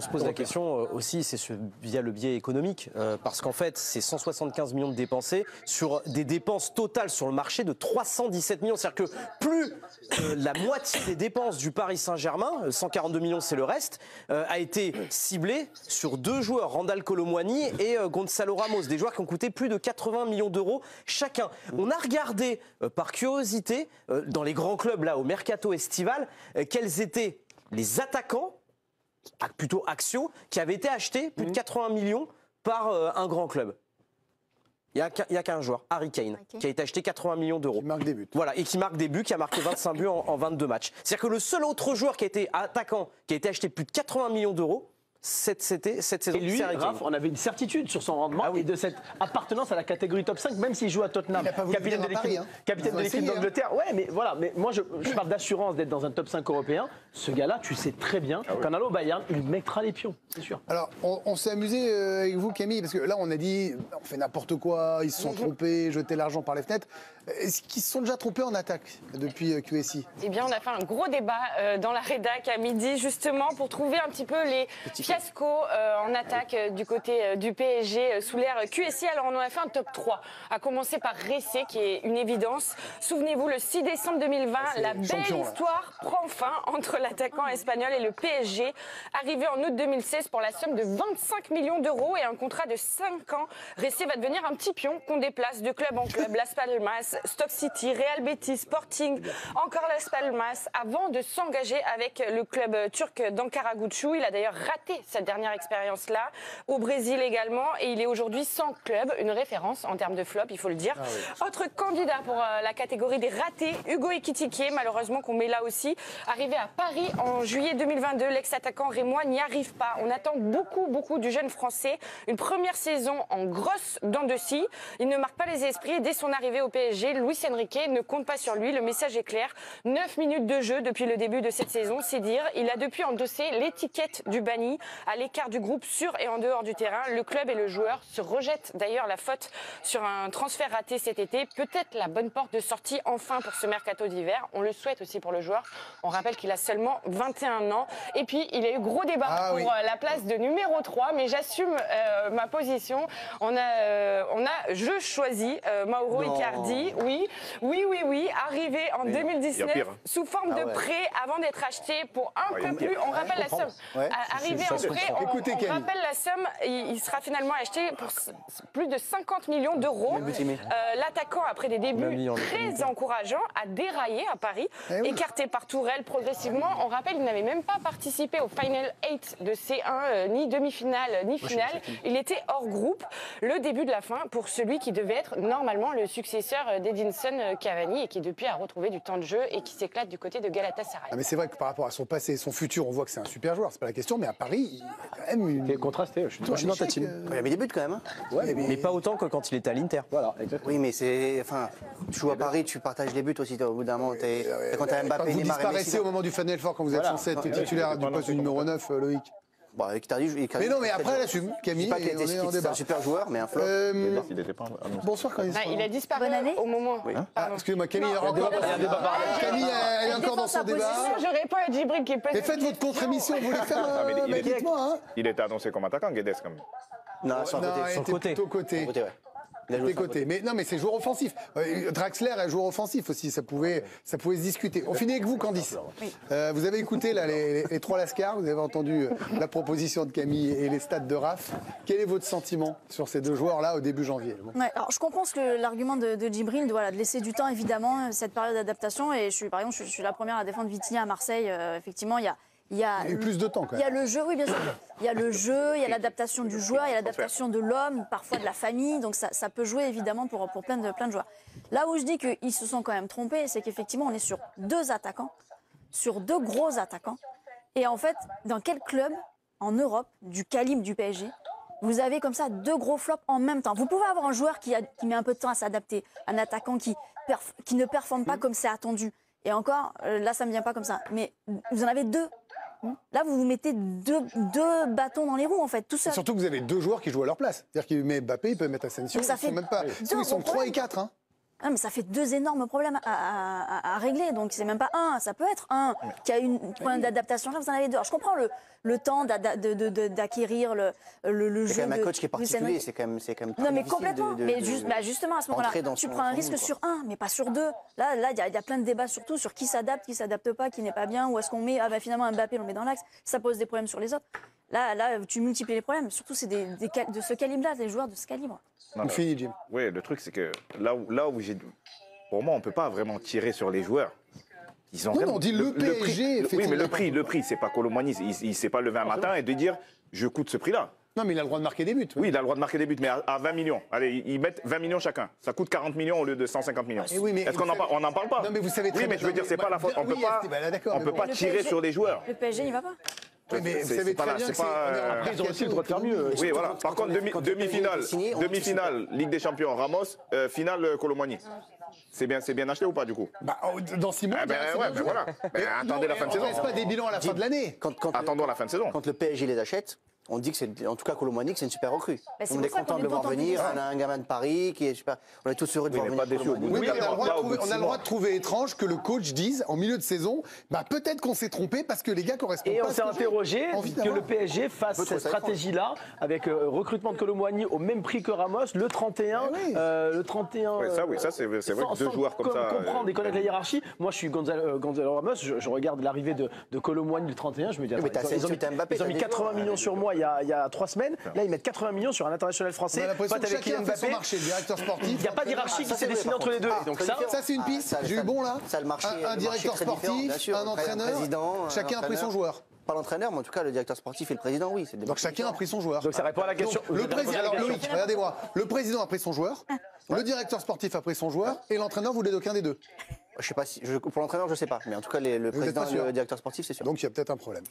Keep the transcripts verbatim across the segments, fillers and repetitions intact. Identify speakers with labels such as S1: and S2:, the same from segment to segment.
S1: se pose la question euh, aussi, c'est ce, via le biais économique, euh, parce qu'en fait, c'est cent soixante-quinze millions de dépensés sur des dépenses totales sur le marché de trois cent dix-sept millions. C'est-à-dire que plus euh, la moitié des dépenses du Paris Saint-Germain, cent quarante-deux millions c'est le reste, euh, a été ciblée sur deux joueurs, Randal Kolo Muani et euh, Gonzalo Ramos, des joueurs qui ont coûté plus de quatre-vingts millions d'euros chacun. On a regardé euh, par curiosité euh, dans les grands clubs là au mercato estival euh, quels étaient les attaquants, plutôt axiaux, qui avaient été achetés plus de quatre-vingts millions par euh, un grand club. Il n'y a qu'un joueur, Harry Kane, okay. qui a été acheté quatre-vingts millions d'euros. Qui
S2: marque des buts.
S1: Voilà, et qui marque des buts, qui a marqué vingt-cinq buts en, en vingt-deux matchs. C'est-à-dire que le seul autre joueur qui a été attaquant, qui a été acheté plus de quatre-vingts millions d'euros, Cette, cette, cette saison.
S3: Et lui, Raph, on avait une certitude sur son rendement ah oui. et de cette appartenance à la catégorie top cinq, même s'il joue à Tottenham, capitaine de l'équipe hein. capitaine de l'équipe d'Angleterre. Hein. Ouais, mais voilà, mais moi je, je parle d'assurance d'être dans un top cinq européen. Ce gars-là, tu sais très bien ah oui. qu'en allant au Bayern, il mettra les pions, c'est sûr.
S2: Alors, on, on s'est amusé euh, avec vous, Camille, parce que là, on a dit, on fait n'importe quoi, ils se sont trompés, jeté l'argent par les fenêtres. Est-ce qu'ils se sont déjà trompés en attaque depuis euh, Q S I?
S4: Eh bien, on a fait un gros débat euh, dans la rédac à midi, justement, pour trouver un petit peu les fiascos euh, en attaque euh, du côté euh, du P S G euh, sous l'ère Q S I. Alors, on en a fait un top trois, à commencer par Ressé, qui est une évidence. Souvenez-vous, le six décembre deux mille vingt, la belle champion, histoire prend fin entre l'attaquant espagnol et le P S G. Arrivé en août deux mille seize pour la somme de vingt-cinq millions d'euros et un contrat de cinq ans, Ressé va devenir un petit pion qu'on déplace de club en club. Las Palmas, Stoke City, Real Betis, Sporting, encore Las Palmas, avant de s'engager avec le club turc d'Ankara Gucci. Il a d'ailleurs raté sa dernière expérience-là, au Brésil également, et il est aujourd'hui sans club, une référence en termes de flop, il faut le dire. Ah oui. Autre candidat pour euh, la catégorie des ratés, Hugo Ekitike, malheureusement qu'on met là aussi. Arrivé à Paris en juillet deux mille vingt-deux, l'ex-attaquant rémois n'y arrive pas. On attend beaucoup, beaucoup du jeune Français. Une première saison en grosse dents de scie. Il ne marque pas les esprits et dès son arrivée au P S G, Luis Enrique ne compte pas sur lui. Le message est clair. neuf minutes de jeu depuis le début de cette saison, c'est dire. Il a depuis endossé l'étiquette du banni, à l'écart du groupe sur et en dehors du terrain. Le club et le joueur se rejettent d'ailleurs la faute sur un transfert raté cet été. Peut-être la bonne porte de sortie enfin pour ce mercato d'hiver. On le souhaite aussi pour le joueur. On rappelle qu'il a seulement vingt et un ans. Et puis, il y a eu gros débat ah, pour oui. la place de numéro trois, mais j'assume euh, ma position. On a, euh, on a je choisis euh, Mauro non. Icardi. Oui, oui, oui, oui. Arrivé en mais deux mille dix-neuf hein. sous forme ah, de ouais. prêt avant d'être acheté pour un ouais, peu plus. On rappelle la somme. Ouais. Arrivé en prêt, on, Écoutez, on rappelle la somme. Il, il sera finalement acheté pour plus de cinquante millions d'euros. Euh, L'attaquant, après des débuts très encourageants, a déraillé à Paris, eh oui. écarté par Tourelle progressivement. On rappelle, il n'avait même pas participé au Final huit de C un, euh, ni demi-finale, ni finale. Il était hors groupe. Le début de la fin pour celui qui devait être normalement le successeur d'Edinson Cavani et qui depuis a retrouvé du temps de jeu et qui s'éclate du côté de Galatasaray.
S2: Ah mais c'est vrai que par rapport à son passé et son futur, on voit que c'est un super joueur, c'est pas la question, mais à Paris, il y a quand même une...
S3: Il est contrasté, je suis, Toi, je suis dans ta team.
S5: Euh... Il a mis des buts quand même. Hein.
S1: Ouais, mais... mais pas autant que quand il était à l'Inter.
S5: Voilà, exactement. Oui, mais c'est... Enfin, tu joues à Paris, tu partages les buts aussi, au bout d'un moment. T'es... Euh, quand t'as Mbappé,
S2: quand vous disparaissez au moment du Final Four, quand vous êtes voilà. censé être titulaire du poste du numéro neuf, Loïc.
S5: Bon, Icardi, Icardi,
S2: mais non, mais après, elle assume. Camille,
S5: pas était, on est en débat. C'est un super joueur, mais un flop. Euh,
S2: il était pas... Bonsoir, quand il,
S4: bah, il a disparu au moment.
S2: Oui. Ah, excusez-moi, Camille, il y a encore... Camille, elle est encore dans son débat.
S4: Je réponds à Djibril qui est pas...
S2: Mais faites votre contre-émission, vous voulez faire... Mais dites-moi, hein.
S6: Il était annoncé comme attaquant, Guedes, quand même.
S5: Non, sur
S2: le côté. Plutôt côté. Des côtés. Mais non, mais c'est joueur offensif. Euh, Draxler est joueur offensif aussi. Ça pouvait, ça pouvait se discuter. On finit avec vous, Candice. Oui. Euh, vous avez écouté là les, les, les trois Lascars. Vous avez entendu euh, la proposition de Camille et les stats de Raph. Quel est votre sentiment sur ces deux joueurs-là au début janvier?
S7: Bon. Ouais, alors je comprends ce que l'argument de, de Djibril, de, voilà, de laisser du temps évidemment cette période d'adaptation. Et je suis, par exemple, je, je suis la première à défendre Vitinha à Marseille. Euh, effectivement, il y a Il y, a
S2: il y a eu plus de temps quand même.
S7: Il y a le jeu, oui bien sûr. Il y a le jeu, il y a l'adaptation du joueur, il y a l'adaptation de l'homme, parfois de la famille. Donc ça, ça peut jouer évidemment pour, pour plein, de, plein de joueurs. Là où je dis qu'ils se sont quand même trompés, c'est qu'effectivement on est sur deux attaquants, sur deux gros attaquants. Et en fait, dans quel club en Europe, du calibre du P S G, vous avez comme ça deux gros flops en même temps? Vous pouvez avoir un joueur qui, a, qui met un peu de temps à s'adapter, un attaquant qui, perf, qui ne performe pas comme c'est attendu. Et encore, là ça ne me vient pas comme ça. Mais vous en avez deux. Là, vous vous mettez deux, deux bâtons dans les roues, en fait, tout seul.
S2: Surtout que vous avez deux joueurs qui jouent à leur place. C'est-à-dire qu'il met Mbappé, il peut mettre Asensio.
S7: Ça
S2: ils
S7: fait
S2: sont même pas. Ils sont trois et quatre. Hein.
S7: Ah, mais ça fait deux énormes problèmes à, à, à, à régler. Donc, c'est même pas un, ça peut être un qui a une problème d'adaptation. Là, vous en avez deux. Alors, je comprends le, le temps d'acquérir le, le, le jeu.
S5: C'est quand même
S7: de,
S5: un coach qui est particulier. C'est quand même, c'est quand même
S7: non, mais complètement. De, de, mais juste, bah justement, à ce moment-là, tu prends un risque sur un, mais pas sur deux. Là, là, il y, y a plein de débats surtout sur qui s'adapte, qui s'adapte pas, qui n'est pas bien, ou est-ce qu'on met, ah bah finalement Mbappé, on le met dans l'axe. Ça pose des problèmes sur les autres. Là, là, tu multiplies les problèmes. Surtout, c'est des, des, de ce calibre-là, des joueurs de ce calibre.
S2: On finit, Jim.
S6: Oui, le truc, c'est que là où, là où j'ai. Pour moi, on ne peut pas vraiment tirer sur les joueurs. Ils ont
S2: non,
S6: vraiment,
S2: non, on dit le, le P S G.
S6: Le prix, oui, mais le prix, le prix, c'est pas Kolo Muani. Il ne s'est pas levé un matin et de dire je coûte ce prix-là.
S2: Non, mais il a le droit de marquer des buts.
S6: Ouais. Oui, il a le droit de marquer des buts, mais à, à vingt millions. Allez, ils mettent vingt millions chacun. Ça coûte quarante millions au lieu de cent cinquante millions.
S2: Oui,
S6: est-ce qu'on n'en parle, n'en parle pas?
S2: Non, mais vous savez très
S6: oui, mais je veux dire, c'est pas la faute. On ne peut pas, on peut pas tirer
S7: P S G,
S6: sur les joueurs.
S7: Le P S G, il va pas.
S2: Oui, mais vous savez très bien que c'est...
S3: Après, ils ont aussi le droit de faire mieux.
S6: Oui, voilà. Par contre, demi-finale, demi-finale, Ligue des Champions, Ramos, euh, finale, Kolo Muani. C'est bien, c'est bien acheté ou pas, du coup?
S2: Bah, dans six mois,
S6: ah ben, ouais, ben voilà. Ben, attendez la fin de saison.
S2: On ne pas des bilans à la fin de l'année.
S6: Attendons la fin de saison.
S5: Quand le P S G les achète, on dit que c'est, en tout cas, Kolo Muani, que c'est une super recrue.
S7: Bah,
S5: on est content de le voir venir. On a un gamin de Paris qui est super. On est tous heureux de
S6: oui,
S5: voir venir.
S6: Pas déçu,
S2: oui, mais on a le droit, de trouver, on a le droit de trouver étrange que le coach dise en milieu de saison, bah peut-être qu'on s'est trompé parce que les gars correspondent
S3: et
S2: pas.
S3: Et on s'est interrogé que le P S G fasse cette stratégie-là avec euh, recrutement de Kolo Muani au même prix que Ramos, le trente et un, oui. euh, le trente et un.
S6: Oui, ça, oui, ça c'est vrai que deux joueurs comme ça.
S3: Comprendre et connaître la hiérarchie. Moi, je suis Gonzalo, Gonzalo Ramos. Je, je regarde l'arrivée de, de Kolo Muani le trente et un. Je me dis, attends,
S5: oui,
S3: ils, ils, ont mis, Mbappé, ils ont mis quatre-vingts millions sur moi il y a, il y a trois semaines. Là, ils mettent quatre-vingts millions sur un international français.
S2: On a l'impression que chacun fait son marché, le directeur sportif.
S3: Il n'y a pas d'hierarchie qui s'est dessinée entre les deux.
S2: Donc ça, ça c'est une piste. J'ai eu bon là. Un directeur sportif, un entraîneur. Chacun a pris son joueur.
S5: Pas l'entraîneur, mais en tout cas le directeur sportif et le président, oui.
S2: Donc chacun a pris son joueur.
S3: Donc ça répond à la question.
S2: Le président, alors Loïc, regardez-moi. Le président a pris son joueur. Le directeur sportif a pris son joueur. Et l'entraîneur voulait d'aucun des deux.
S5: Je sais pas si. Je, pour l'entraîneur, je sais pas. Mais en tout cas, les, le président et le directeur sportif, c'est sûr.
S2: Donc il y a peut-être un problème.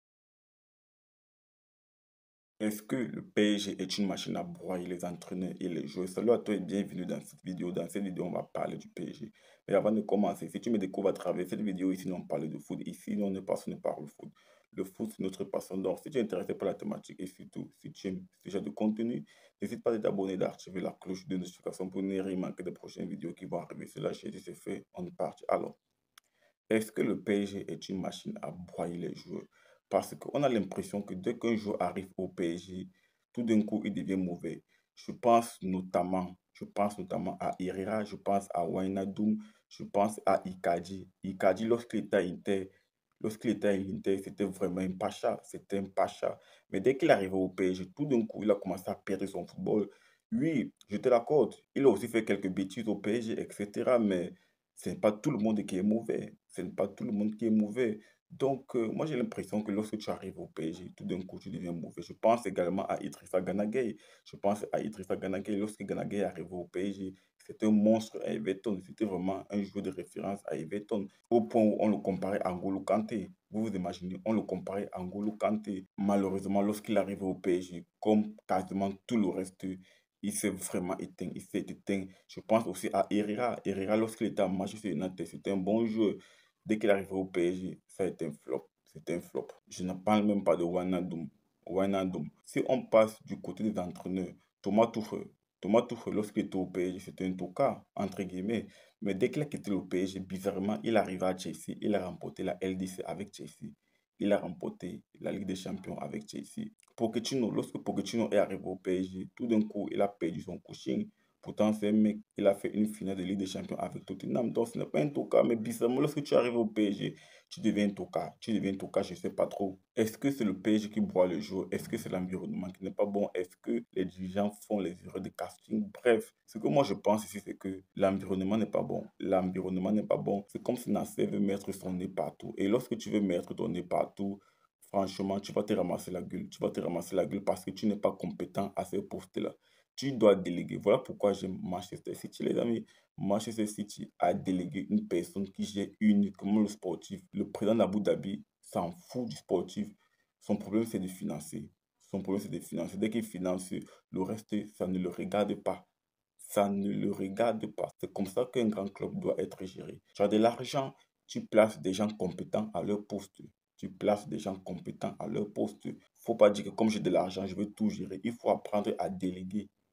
S8: Est-ce que le P S G est une machine à broyer les entraîneurs et les joueurs? Salut à toi et bienvenue dans cette vidéo. Dans cette vidéo, on va parler du P S G. Mais avant de commencer, si tu me découvres à travers cette vidéo, ici, on parle de foot. Ici, on est passionné par le foot. Le foot, c'est notre passion. Donc, si tu es intéressé par la thématique et surtout, si tu aimes ce genre de contenu, n'hésite pas à t'abonner et d'activer la cloche de notification pour ne rien manquer des prochaines vidéos qui vont arriver. C'est là, j'ai dit, c'est fait, on est parti. Alors, est-ce que le P S G est une machine à broyer les joueurs? Parce qu'on a l'impression que dès qu'un joueur arrive au P S G, tout d'un coup, il devient mauvais. Je pense notamment, je pense notamment à Herrera, je pense à Wijnaldum, je pense à Icardi. Icardi, lorsqu'il était à Inter, lorsqu'il était à Inter, c'était vraiment un pacha, c'était un pacha. Mais dès qu'il arrivait au P S G, tout d'un coup, il a commencé à perdre son football. Oui, je te l'accorde, il a aussi fait quelques bêtises au P S G, et cetera. Mais ce n'est pas tout le monde qui est mauvais. Ce n'est pas tout le monde qui est mauvais. Donc, euh, moi, j'ai l'impression que lorsque tu arrives au P S G, tout d'un coup, tu deviens mauvais. Je pense également à Idrissa Gana Gueye. Je pense à Idrissa Gana Gueye. Lorsque Gana Gueye est arrivé au P S G, c'était un monstre à Everton. C'était vraiment un joueur de référence à Everton. Au point où on le comparait à N'Golo Kanté. Vous vous imaginez, on le comparait à N'Golo Kanté. Malheureusement, lorsqu'il arrive au P S G, comme quasiment tout le reste, il s'est vraiment éteint. Il s'est éteint. Je pense aussi à Herrera. Herrera, lorsqu'il était à Manchester United, c'était un bon joueur. Dès qu'il arrive au P S G, ça a été un flop. C'était un flop. Je ne parle même pas de Wijnaldum. Wijnaldum. Si on passe du côté des entraîneurs, Thomas Tuchel. Thomas Tuchel, lorsqu'il était au P S G, c'était un tocard, entre guillemets. Mais dès qu'il a quitté le P S G, bizarrement, il arrive à Chelsea. Il a remporté la L D C avec Chelsea. Il a remporté la Ligue des Champions avec Chelsea. Pochettino, lorsque Pochettino est arrivé au P S G, tout d'un coup, il a perdu son coaching. Pourtant, c'est un mec, il a fait une finale de Ligue des Champions avec Tottenham. Donc, ce n'est pas un tocard, mais bizarrement, lorsque tu arrives au P S G, tu deviens un tocard. Tu deviens un tocard, je ne sais pas trop. Est-ce que c'est le P S G qui broie le jeu? Est-ce que c'est l'environnement qui n'est pas bon? Est-ce que les dirigeants font les erreurs de casting? Bref, ce que moi je pense ici, c'est que l'environnement n'est pas bon. L'environnement n'est pas bon. C'est comme si Nasser veut mettre son nez partout. Et lorsque tu veux mettre ton nez partout, franchement, tu vas te ramasser la gueule. Tu vas te ramasser la gueule parce que tu n'es pas compétent à ce poste-là. Tu dois déléguer. Voilà pourquoi j'aime Manchester City, les amis. Manchester City a délégué une personne qui gère uniquement le sportif. Le président d'Abu Dhabi s'en fout du sportif. Son problème, c'est de financer. Son problème, c'est de financer. Dès qu'il finance, le reste, ça ne le regarde pas. Ça ne le regarde pas. C'est comme ça qu'un grand club doit être géré. Tu as de l'argent, tu places des gens compétents à leur poste. Tu places des gens compétents à leur poste. Il ne faut pas dire que comme j'ai de l'argent, je veux tout gérer. Il faut apprendre à déléguer.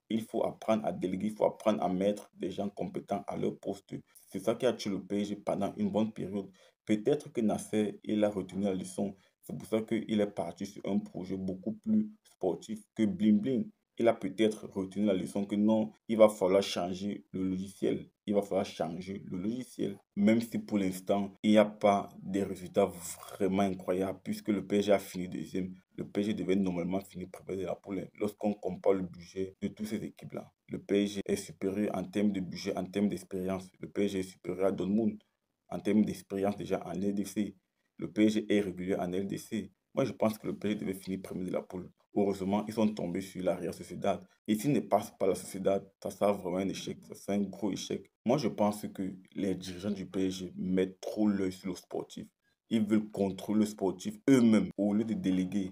S8: Il faut apprendre à déléguer, il faut apprendre à mettre des gens compétents à leur poste. C'est ça qui a tué le P S G pendant une bonne période. Peut-être que Nasser, il a retenu la leçon. C'est pour ça qu'il est parti sur un projet beaucoup plus sportif que Bling Bling. Il a peut-être retenu la leçon que non, il va falloir changer le logiciel. Il va falloir changer le logiciel. Même si pour l'instant, il n'y a pas des résultats vraiment incroyables puisque le P S G a fini deuxième. Le P S G devait normalement finir premier de la poule. Lorsqu'on compare le budget de toutes ces équipes-là, le P S G est supérieur en termes de budget, en termes d'expérience. Le P S G est supérieur à Dortmund en termes d'expérience déjà en L D C. Le P S G est régulier en L D C. Moi, je pense que le P S G devait finir premier de la poule. Heureusement, ils sont tombés sur la Real Sociedad. Et s'ils ne passent pas la Sociedad, ça sera vraiment un échec. Ça sera un gros échec. Moi, je pense que les dirigeants du P S G mettent trop l'œil sur le sportif. Ils veulent contrôler le sportif eux-mêmes au lieu de déléguer.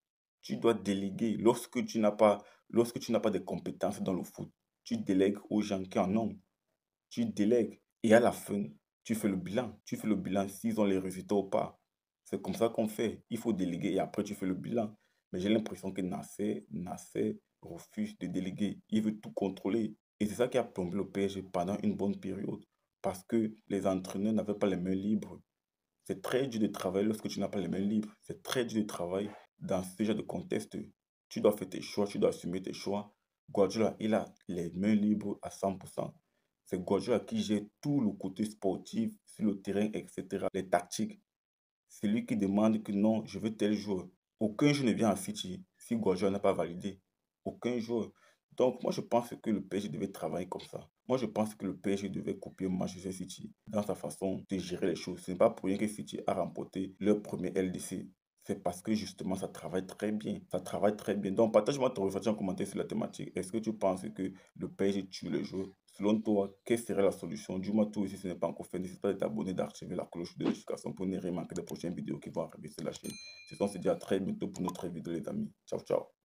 S8: Tu dois déléguer. Lorsque tu n'as pas, lorsque tu n'as pas de compétences dans le foot, tu délègues aux gens qui en ont. Tu délègues. Et à la fin, tu fais le bilan. Tu fais le bilan s'ils ont les résultats ou pas. C'est comme ça qu'on fait. Il faut déléguer et après tu fais le bilan. Mais j'ai l'impression que Nasser, Nasser refuse de déléguer. Il veut tout contrôler. Et c'est ça qui a plombé le P S G pendant une bonne période. Parce que les entraîneurs n'avaient pas les mains libres. C'est très dur de travailler lorsque tu n'as pas les mains libres. C'est très dur de travailler dans ce genre de contexte. Tu dois faire tes choix, tu dois assumer tes choix. Guardiola, il a les mains libres à cent pour cent. C'est Guardiola qui gère tout le côté sportif, sur le terrain, et cetera. Les tactiques. C'est lui qui demande que non, je veux tel joueur. Aucun joueur ne vient à City si Guardiola n'a pas validé. Aucun joueur. Donc, moi, je pense que le P S G devait travailler comme ça. Moi, je pense que le P S G devait copier Manchester City dans sa façon de gérer les choses. Ce n'est pas pour rien que City a remporté leur premier L D C. C'est parce que justement, ça travaille très bien. Ça travaille très bien. Donc, partage-moi ton ressenti en commentaire sur la thématique. Est-ce que tu penses que le P S G tue les joueurs? Selon toi, quelle serait la solution? Dis-moi tout si ce n'est pas encore fait. N'hésite pas à t'abonner, d'activer la cloche de notification pour ne rien manquer des prochaines vidéos qui vont arriver sur la chaîne. Ce sont se dit à très bientôt pour notre vidéo, les amis. Ciao, ciao.